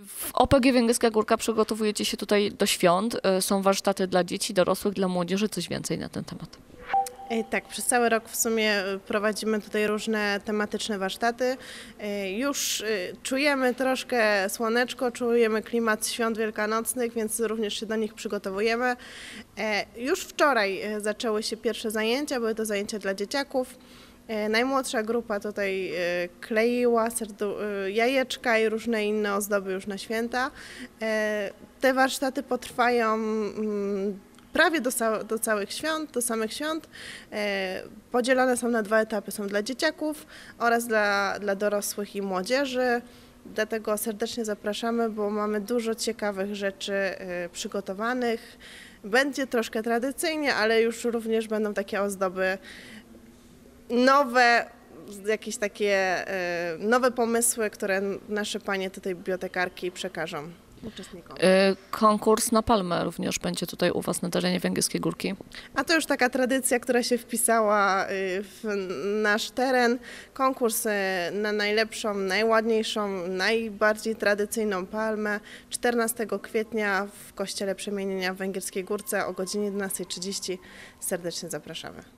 W OPG Węgierska Górka przygotowujecie się tutaj do świąt. Są warsztaty dla dzieci, dorosłych, dla młodzieży. Coś więcej na ten temat? Tak, przez cały rok w sumie prowadzimy tutaj różne tematyczne warsztaty. Już czujemy troszkę słoneczko, czujemy klimat świąt wielkanocnych, więc również się do nich przygotowujemy. Już wczoraj zaczęły się pierwsze zajęcia, były to zajęcia dla dzieciaków. Najmłodsza grupa tutaj kleiła jajeczka i różne inne ozdoby już na święta. Te warsztaty potrwają prawie do całych świąt, do samych świąt. Podzielone są na 2 etapy, są dla dzieciaków oraz dla dorosłych i młodzieży. Dlatego serdecznie zapraszamy, bo mamy dużo ciekawych rzeczy przygotowanych. Będzie troszkę tradycyjnie, ale już również będą takie ozdoby nowe, jakieś takie nowe pomysły, które nasze panie tutaj bibliotekarki przekażą uczestnikom. Konkurs na palmę również będzie tutaj u Was na terenie Węgierskiej Górki. A to już taka tradycja, która się wpisała w nasz teren. Konkurs na najlepszą, najładniejszą, najbardziej tradycyjną palmę 14 kwietnia w Kościele Przemienienia w Węgierskiej Górce o godzinie 11:30. Serdecznie zapraszamy.